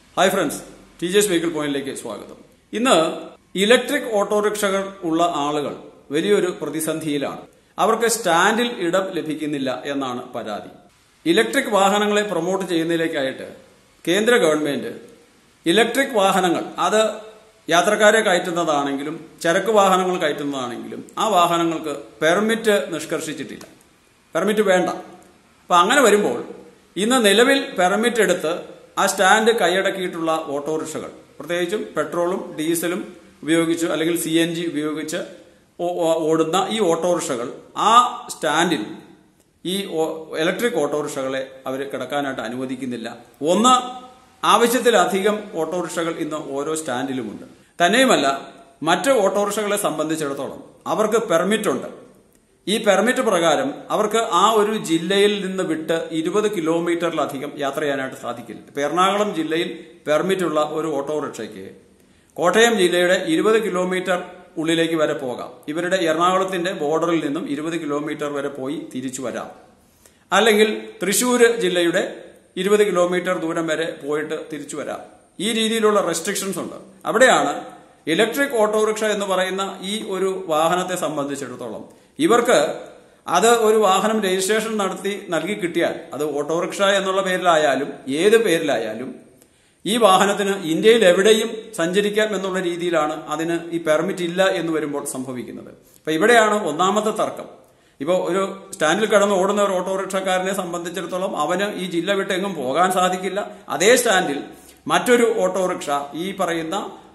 Hi friends, TJ's vehicle പോയിന്റിലേക്ക് സ്വാഗതം. ഇന്ന് ഇലക്ട്രിക് ഓട്ടോറിക്ഷകൾ ഉള്ള ആളുകൾ വലിയൊരു പ്രതിസന്ധിയിലാണ്. അവർക്ക് സ്റ്റാൻഡിൽ ഇടം ലഭിക്കുന്നില്ല എന്നാണ് പരാതി. ഇലക്ട്രിക് വാഹനങ്ങളെ പ്രൊമോട്ട് ചെയ്യുന്നതിലേക്കായിട്ട് കേന്ദ്ര ഗവൺമെന്റ് ഇലക്ട്രിക് വാഹനങ്ങൾ, അത് യാത്രക്കാരെ കയറ്റുന്നതാണെങ്കിലും ചരക്ക് വാഹനങ്ങൾ കയറ്റുന്നതാണെങ്കിലും ആ വാഹനങ്ങൾക്ക് പെർമിറ്റ് നിഷ്കർഷിച്ചിട്ടില്ല. പെർമിറ്റ് വേണ്ട. അപ്പൊ അങ്ങനെ വരുമ്പോൾ ഇന്ന് നിലവിൽ പെർമിറ്റ് എടുത്ത് ആ സ്റ്റാൻഡ് കൈയടക്കിയിട്ടുള്ള ഓട്ടോറിക്ഷകൾ, പ്രത്യേകിച്ചും പെട്രോളും ഡീസലും ഉപയോഗിച്ച് അല്ലെങ്കിൽ CNG ഉപയോഗിച്ച് ഓടുന്ന ഈ ഓട്ടോറിക്ഷകൾ ആ സ്റ്റാൻഡിൽ ഈ ഇലക്ട്രിക് ഓട്ടോറിക്ഷകളെ അവർ കിടക്കാനായിട്ട് അനുവദിക്കുന്നില്ല. ഒന്ന്, ആവശ്യത്തിലധികം ഓട്ടോറിക്ഷകൾ ഇന്ന് ഓരോ സ്റ്റാൻഡിലുമുണ്ട്. തന്നെയുമല്ല, മറ്റ് ഓട്ടോറിക്ഷകളെ സംബന്ധിച്ചിടത്തോളം അവർക്ക് പെർമിറ്റ് ഉണ്ട്. ഈ പെർമിറ്റ് പ്രകാരം അവർക്ക് ആ ഒരു ജില്ലയിൽ നിന്ന് വിട്ട് 20 കിലോമീറ്ററിലധികം യാത്ര ചെയ്യാനായിട്ട് സാധിക്കില്ല. ഇപ്പൊ എറണാകുളം ജില്ലയിൽ പെർമിറ്റ് ഉള്ള ഒരു ഓട്ടോറിക്ഷയ്ക്ക് കോട്ടയം ജില്ലയുടെ 20 കിലോമീറ്റർ ഉള്ളിലേക്ക് വരെ പോകാം. ഇവരുടെ എറണാകുളത്തിന്റെ ബോർഡറിൽ നിന്നും 20 കിലോമീറ്റർ വരെ പോയി തിരിച്ചു വരാം. അല്ലെങ്കിൽ തൃശൂർ ജില്ലയുടെ 20 കിലോമീറ്റർ ദൂരം വരെ പോയിട്ട് തിരിച്ചു വരാം. ഈ രീതിയിലുള്ള റെസ്ട്രിക്ഷൻസ് ഉണ്ട്. അവിടെയാണ് ഇലക്ട്രിക് ഓട്ടോറിക്ഷ എന്ന് പറയുന്ന ഈ ഒരു വാഹനത്തെ സംബന്ധിച്ചിടത്തോളം ഇവർക്ക് അത് ഒരു വാഹനം രജിസ്ട്രേഷൻ നടത്തി നൽകി കിട്ടിയാൽ, അത് ഓട്ടോറിക്ഷ എന്നുള്ള പേരിലായാലും ഏത് പേരിലായാലും ഈ വാഹനത്തിന് ഇന്ത്യയിൽ എവിടെയും സഞ്ചരിക്കാം എന്നുള്ള രീതിയിലാണ് അതിന് ഈ പെർമിറ്റ് ഇല്ല എന്ന് വരുമ്പോൾ സംഭവിക്കുന്നത്. അപ്പൊ ഇവിടെയാണ് ഒന്നാമത്തെ തർക്കം. ഇപ്പോൾ ഒരു സ്റ്റാൻഡിൽ കിടന്ന് ഓടുന്ന ഒരു ഓട്ടോറിക്ഷക്കാരനെ സംബന്ധിച്ചിടത്തോളം അവന് ഈ ജില്ല വിട്ട് എങ്ങും പോകാൻ സാധിക്കില്ല. അതേ സ്റ്റാൻഡിൽ മറ്റൊരു ഓട്ടോറിക്ഷ ഈ പറയുന്ന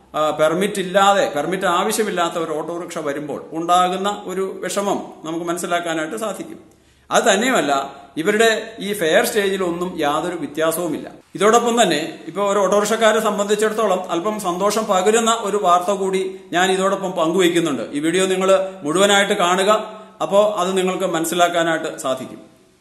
പെർമിറ്റ് ആവശ്യമില്ലാത്ത ഒരു ഓട്ടോറിക്ഷ വരുമ്പോൾ ഉണ്ടാകുന്ന ഒരു വിഷമം നമുക്ക് മനസ്സിലാക്കാനായിട്ട് സാധിക്കും. അത് തന്നെയുമല്ല, ഇവരുടെ ഈ ഫെയർ സ്റ്റേജിലൊന്നും യാതൊരു വ്യത്യാസവുമില്ല. ഇതോടൊപ്പം തന്നെ ഇപ്പോൾ ഒരു ഓട്ടോറിക്ഷക്കാരെ സംബന്ധിച്ചിടത്തോളം അല്പം സന്തോഷം പകരുന്ന ഒരു വാർത്ത കൂടി ഞാൻ ഇതോടൊപ്പം പങ്കുവയ്ക്കുന്നുണ്ട്. ഈ വീഡിയോ നിങ്ങൾ മുഴുവനായിട്ട് കാണുക. അപ്പോൾ അത് നിങ്ങൾക്ക് മനസ്സിലാക്കാനായിട്ട് സാധിക്കും.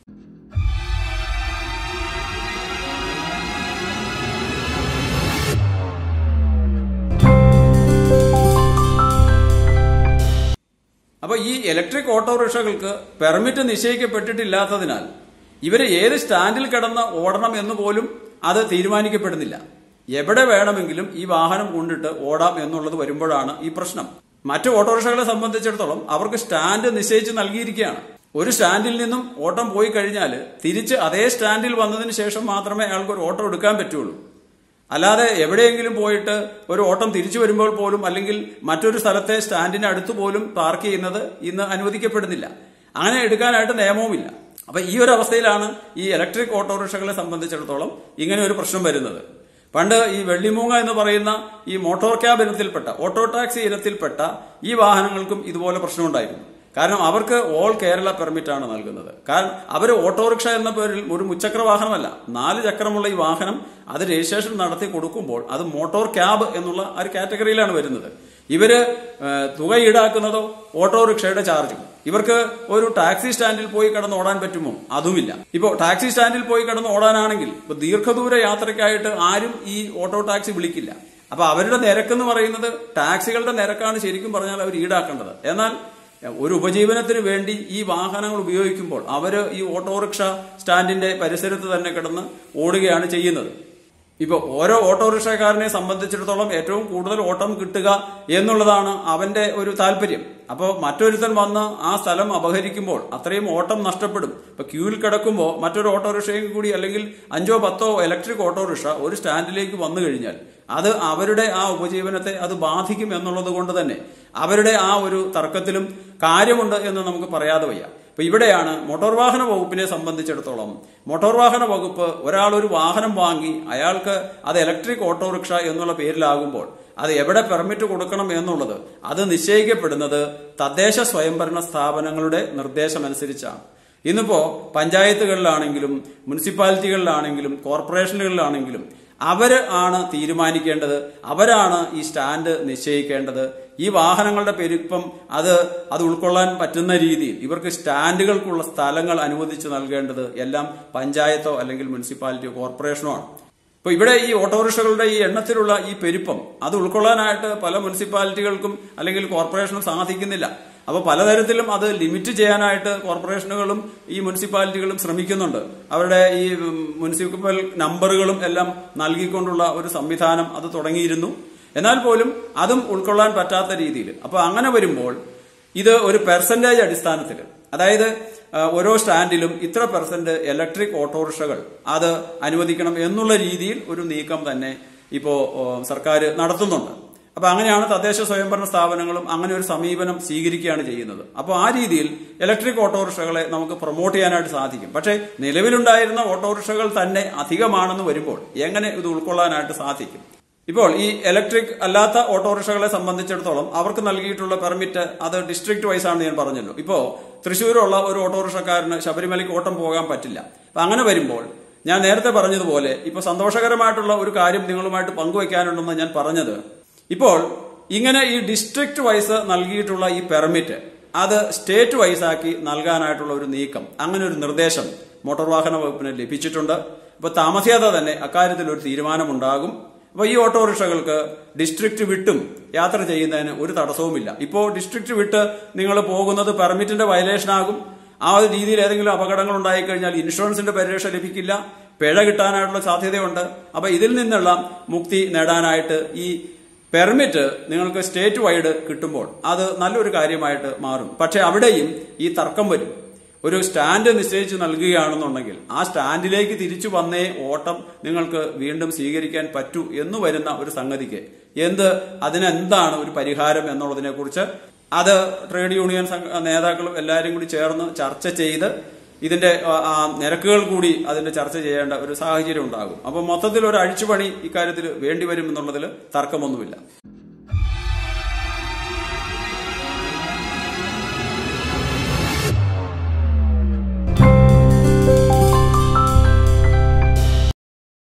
അപ്പൊ ഈ ഇലക്ട്രിക് ഓട്ടോറിക്ഷകൾക്ക് പെർമിറ്റ് നിശ്ചയിക്കപ്പെട്ടിട്ടില്ലാത്തതിനാൽ ഇവര് ഏത് സ്റ്റാൻഡിൽ കിടന്ന് ഓടണം എന്ന് പോലും അത് തീരുമാനിക്കപ്പെടുന്നില്ല. എവിടെ വേണമെങ്കിലും ഈ വാഹനം കൊണ്ടിട്ട് ഓടാം എന്നുള്ളത് വരുമ്പോഴാണ് ഈ പ്രശ്നം. മറ്റു ഓട്ടോറിക്ഷകളെ സംബന്ധിച്ചിടത്തോളം അവർക്ക് സ്റ്റാൻഡ് നിശ്ചയിച്ച് നൽകിയിരിക്കുകയാണ്. ഒരു സ്റ്റാൻഡിൽ നിന്നും ഓട്ടം പോയി കഴിഞ്ഞാൽ തിരിച്ച് അതേ സ്റ്റാൻഡിൽ വന്നതിന് ശേഷം മാത്രമേ അയാൾക്ക് ഒരു ഓട്ടോ എടുക്കാൻ പറ്റുള്ളൂ. അല്ലാതെ എവിടെയെങ്കിലും പോയിട്ട് ഒരു ഓട്ടം തിരിച്ചു വരുമ്പോൾ പോലും അല്ലെങ്കിൽ മറ്റൊരു സ്ഥലത്തെ സ്റ്റാൻഡിന് അടുത്ത് പോലും പാർക്ക് ചെയ്യുന്നത് ഇന്ന് അനുവദിക്കപ്പെടുന്നില്ല. അങ്ങനെ എടുക്കാനായിട്ട് നിയമവുമില്ല. അപ്പൊ ഈ ഒരു അവസ്ഥയിലാണ് ഈ ഇലക്ട്രിക് ഓട്ടോറിക്ഷകളെ സംബന്ധിച്ചിടത്തോളം ഇങ്ങനെ ഒരു പ്രശ്നം വരുന്നത്. പണ്ട് ഈ വെള്ളിമൂങ്ങ എന്ന് പറയുന്ന ഈ മോട്ടോർ ക്യാബ് ഇനത്തിൽപ്പെട്ട ഓട്ടോ ടാക്സി ഇനത്തിൽപ്പെട്ട ഈ വാഹനങ്ങൾക്കും ഇതുപോലെ പ്രശ്നമുണ്ടായിരുന്നു. കാരണം അവർക്ക് ഓൾ കേരള പെർമിറ്റ് ആണ് നൽകുന്നത്. കാരണം അവർ ഓട്ടോറിക്ഷ എന്ന പേരിൽ ഒരു മുച്ചക്ര വാഹനമല്ല, 4 ചക്രമുള്ള ഈ വാഹനം അത് രജിസ്ട്രേഷൻ നടത്തി കൊടുക്കുമ്പോൾ അത് മോട്ടോർ ക്യാബ് എന്നുള്ള ഒരു കാറ്റഗറിയിലാണ് വരുന്നത്. ഇവര് തുക ഈടാക്കുന്നതോ ഓട്ടോറിക്ഷയുടെ ചാർജും. ഇവർക്ക് ഒരു ടാക്സി സ്റ്റാൻഡിൽ പോയി കിടന്ന് ഓടാൻ പറ്റുമോ? അതുമില്ല. ഇപ്പോ ടാക്സി സ്റ്റാൻഡിൽ പോയി കിടന്ന് ഓടാനാണെങ്കിൽ ഇപ്പൊ ദീർഘദൂര യാത്രയ്ക്കായിട്ട് ആരും ഈ ഓട്ടോ ടാക്സി വിളിക്കില്ല. അപ്പൊ അവരുടെ നിരക്കെന്ന് പറയുന്നത് ടാക്സികളുടെ നിരക്കാണ് ശരിക്കും പറഞ്ഞാൽ അവർ ഈടാക്കേണ്ടത്. എന്നാൽ ഒരു ഉപജീവനത്തിന് വേണ്ടി ഈ വാഹനങ്ങൾ ഉപയോഗിക്കുമ്പോൾ അവര് ഈ ഓട്ടോറിക്ഷ സ്റ്റാൻഡിന്റെ പരിസരത്ത് തന്നെ കിടന്ന് ഓടുകയാണ് ചെയ്യുന്നത്. ഇപ്പൊ ഓരോ ഓട്ടോറിക്ഷക്കാരനെ സംബന്ധിച്ചിടത്തോളം ഏറ്റവും കൂടുതൽ ഓട്ടം കിട്ടുക എന്നുള്ളതാണ് അവന്റെ ഒരു താല്പര്യം. അപ്പോൾ മറ്റൊരുത്തൻ വന്ന് ആ സ്ഥലം അപഹരിക്കുമ്പോൾ അത്രയും ഓട്ടം നഷ്ടപ്പെടും. ഇപ്പൊ ക്യൂവിൽ കിടക്കുമ്പോൾ മറ്റൊരു ഓട്ടോറിക്ഷയും കൂടി അല്ലെങ്കിൽ 5ഓ 10ഓ ഇലക്ട്രിക് ഓട്ടോറിക്ഷ ഒരു സ്റ്റാൻഡിലേക്ക് വന്നു കഴിഞ്ഞാൽ അത് അവരുടെ ആ ഉപജീവനത്തെ അത് ബാധിക്കും എന്നുള്ളത് കൊണ്ട് തന്നെ അവരുടെ ആ ഒരു തർക്കത്തിലും കാര്യമുണ്ട് എന്ന് നമുക്ക് പറയാതെ വയ്യ. അപ്പൊ ഇവിടെയാണ് മോട്ടോർ വാഹന വകുപ്പിനെ സംബന്ധിച്ചിടത്തോളം മോട്ടോർ വാഹന വകുപ്പ് ഒരാൾ ഒരു വാഹനം വാങ്ങി അയാൾക്ക് അത് ഇലക്ട്രിക് ഓട്ടോറിക്ഷ എന്നുള്ള പേരിലാകുമ്പോൾ അത് എവിടെ പെർമിറ്റ് കൊടുക്കണം എന്നുള്ളത് അത് നിശ്ചയിക്കപ്പെടുന്നത് തദ്ദേശ സ്വയംഭരണ സ്ഥാപനങ്ങളുടെ നിർദ്ദേശമനുസരിച്ചാണ്. ഇന്നിപ്പോ പഞ്ചായത്തുകളിലാണെങ്കിലും മുനിസിപ്പാലിറ്റികളിലാണെങ്കിലും കോർപ്പറേഷനുകളിലാണെങ്കിലും അവര് ആണ് തീരുമാനിക്കേണ്ടത്. അവരാണ് ഈ സ്റ്റാൻഡ് നിശ്ചയിക്കേണ്ടത്. ഈ വാഹനങ്ങളുടെ പെരുപ്പം അത് ഉൾക്കൊള്ളാൻ പറ്റുന്ന രീതിയിൽ ഇവർക്ക് സ്റ്റാൻഡുകൾക്കുള്ള സ്ഥലങ്ങൾ അനുവദിച്ച് നൽകേണ്ടത് എല്ലാം പഞ്ചായത്തോ അല്ലെങ്കിൽ മുനിസിപ്പാലിറ്റിയോ കോർപ്പറേഷനോ ആണ്. ഇപ്പൊ ഇവിടെ ഈ ഓട്ടോറിക്ഷകളുടെ ഈ എണ്ണത്തിലുള്ള ഈ പെരുപ്പം അത് ഉൾക്കൊള്ളാനായിട്ട് പല മുനിസിപ്പാലിറ്റികൾക്കും അല്ലെങ്കിൽ കോർപ്പറേഷനും സാധിക്കുന്നില്ല. അപ്പൊ പലതരത്തിലും അത് ലിമിറ്റ് ചെയ്യാനായിട്ട് കോർപ്പറേഷനുകളും ഈ മുനിസിപ്പാലിറ്റികളും ശ്രമിക്കുന്നുണ്ട്. അവരുടെ ഈ മുനിസിപ്പൽ നമ്പറുകളും എല്ലാം നൽകിക്കൊണ്ടുള്ള ഒരു സംവിധാനം അത് തുടങ്ങിയിരുന്നു. എന്നാൽ പോലും അതും ഉൾക്കൊള്ളാൻ പറ്റാത്ത രീതിയിൽ. അപ്പൊ അങ്ങനെ വരുമ്പോൾ ഇത് ഒരു പെർസെന്റേജ് അടിസ്ഥാനത്തിൽ, അതായത് ഓരോ സ്റ്റാൻഡിലും ഇത്ര പെർസെന്റ് ഇലക്ട്രിക് ഓട്ടോറിക്ഷകൾ അത് അനുവദിക്കണം എന്നുള്ള രീതിയിൽ ഒരു നീക്കം തന്നെ ഇപ്പോ സർക്കാർ നടത്തുന്നുണ്ട്. അപ്പൊ അങ്ങനെയാണ് തദ്ദേശ സ്വയംഭരണ സ്ഥാപനങ്ങളും അങ്ങനെ ഒരു സമീപനം സ്വീകരിക്കുകയാണ് ചെയ്യുന്നത്. അപ്പോൾ ആ രീതിയിൽ ഇലക്ട്രിക് ഓട്ടോറിക്ഷകളെ നമുക്ക് പ്രൊമോട്ട് ചെയ്യാനായിട്ട് സാധിക്കും. പക്ഷേ നിലവിലുണ്ടായിരുന്ന ഓട്ടോറിക്ഷകൾ തന്നെ അധികമാണെന്ന് വരുമ്പോൾ എങ്ങനെ ഇത് ഉൾക്കൊള്ളാനായിട്ട് സാധിക്കും? ഇപ്പോൾ ഈ ഇലക്ട്രിക് അല്ലാത്ത ഓട്ടോറിക്ഷകളെ സംബന്ധിച്ചിടത്തോളം അവർക്ക് നൽകിയിട്ടുള്ള പെർമിറ്റ് അത് ഡിസ്ട്രിക്ട് വൈസ് ആണെന്ന് ഞാൻ പറഞ്ഞല്ലോ. ഇപ്പോ തൃശ്ശൂരുള്ള ഒരു ഓട്ടോറിക്ഷക്കാരന് ശബരിമലയ്ക്ക് ഓട്ടം പോകാൻ പറ്റില്ല. അപ്പൊ അങ്ങനെ വരുമ്പോൾ ഞാൻ നേരത്തെ പറഞ്ഞതുപോലെ ഇപ്പൊ സന്തോഷകരമായിട്ടുള്ള ഒരു കാര്യം നിങ്ങളുമായിട്ട് പങ്കുവയ്ക്കാനുണ്ടെന്ന് ഞാൻ പറഞ്ഞത്, ഇപ്പോൾ ഇങ്ങനെ ഈ ഡിസ്ട്രിക്ട് വൈസ് നൽകിയിട്ടുള്ള ഈ പെർമിറ്റ് അത് സ്റ്റേറ്റ് വൈസ് ആക്കി നൽകാനായിട്ടുള്ള ഒരു നീക്കം, അങ്ങനെ ഒരു നിർദ്ദേശം മോട്ടോർ വാഹന വകുപ്പിന് ലഭിച്ചിട്ടുണ്ട്. ഇപ്പൊ താമസിയാതെ തന്നെ അക്കാര്യത്തിൽ ഒരു തീരുമാനമുണ്ടാകും. അപ്പൊ ഈ ഓട്ടോറിക്ഷകൾക്ക് ഡിസ്ട്രിക്ട് വിട്ടും യാത്ര ചെയ്യുന്നതിന് ഒരു തടസ്സവുമില്ല. ഇപ്പോ ഡിസ്ട്രിക്ട് വിട്ട് നിങ്ങൾ പോകുന്നത് പെർമിറ്റിന്റെ വയലേഷൻ ആകും. ആ ഒരു രീതിയിൽ ഏതെങ്കിലും അപകടങ്ങൾ ഉണ്ടായിക്കഴിഞ്ഞാൽ ഇൻഷുറൻസിന്റെ പരിരക്ഷ ലഭിക്കില്ല, പിഴ കിട്ടാനായിട്ടുള്ള സാധ്യതയുണ്ട്. അപ്പൊ ഇതിൽ നിന്നുള്ള മുക്തി നേടാനായിട്ട് ഈ പെർമിറ്റ് നിങ്ങൾക്ക് സ്റ്റേറ്റ് വൈഡ് കിട്ടുമ്പോൾ അത് നല്ലൊരു കാര്യമായിട്ട് മാറും. പക്ഷെ അവിടെയും ഈ തർക്കം വരും. ഒരു സ്റ്റാൻഡ് നിശ്ചയിച്ച് നൽകുകയാണെന്നുണ്ടെങ്കിൽ ആ സ്റ്റാൻഡിലേക്ക് തിരിച്ചു വന്നേ ഓട്ടം നിങ്ങൾക്ക് വീണ്ടും സ്വീകരിക്കാൻ പറ്റൂ എന്ന് വരുന്ന ഒരു സംഗതിക്ക് അതിനെന്താണ് ഒരു പരിഹാരം എന്നുള്ളതിനെ കുറിച്ച് അത് ട്രേഡ് യൂണിയൻ നേതാക്കളും എല്ലാവരും കൂടി ചേർന്ന് ചർച്ച ചെയ്ത് ഇതിന്റെ നിരക്കുകൾ കൂടി അതിന്റെ ചർച്ച ചെയ്യേണ്ട ഒരു സാഹചര്യം ഉണ്ടാകും. അപ്പൊ മൊത്തത്തിൽ ഒരു അഴിച്ചുപണി ഇക്കാര്യത്തിൽ വേണ്ടിവരും എന്നുള്ളതിൽ തർക്കമൊന്നുമില്ല.